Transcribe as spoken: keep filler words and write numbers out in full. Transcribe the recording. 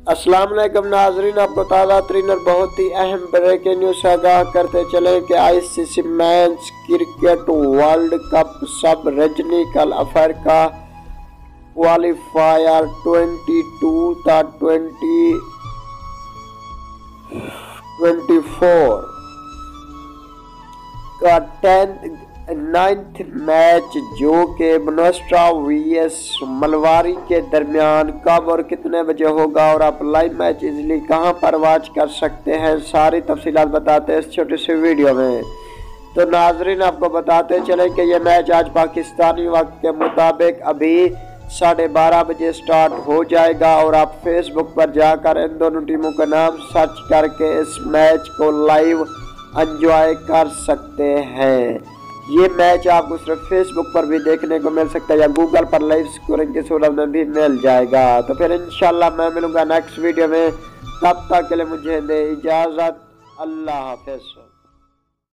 अस्सलाम वालेकुम नाजरीन, आपको ताज़ा तरीन और बहुत ही अहम ब्रेकिंग न्यूज़ से आगाह करते चले कि I C C men's cricket world cup sub regional affair का क्वालिफायर ट्वेंटी टू था ट्वेंटी ट्वेंटी फोर का टेंथ नाइन्थ मैच जो कि बोत्सवाना वीएस मलवारी के दरमियान कब और कितने बजे होगा और आप लाइव मैच इजली कहां पर वॉच कर सकते हैं, सारी तफसीलात बताते हैं इस छोटी सी वीडियो में। तो नाजरीन आपको बताते चले कि यह मैच आज पाकिस्तानी वक्त के मुताबिक अभी साढ़े बारह बजे स्टार्ट हो जाएगा और आप फेसबुक पर जाकर इन दोनों टीमों का नाम सर्च करके इस मैच को लाइव एंजॉय कर सकते हैं। ये मैच आपको सिर्फ फेसबुक पर भी देखने को मिल सकता है या गूगल पर लाइव स्कोरिंग की सूरत में भी मिल जाएगा। तो फिर इंशाल्लाह मैं मिलूंगा नेक्स्ट वीडियो में, तब तक के लिए मुझे दे इजाज़त। अल्लाह हाफ़िज़।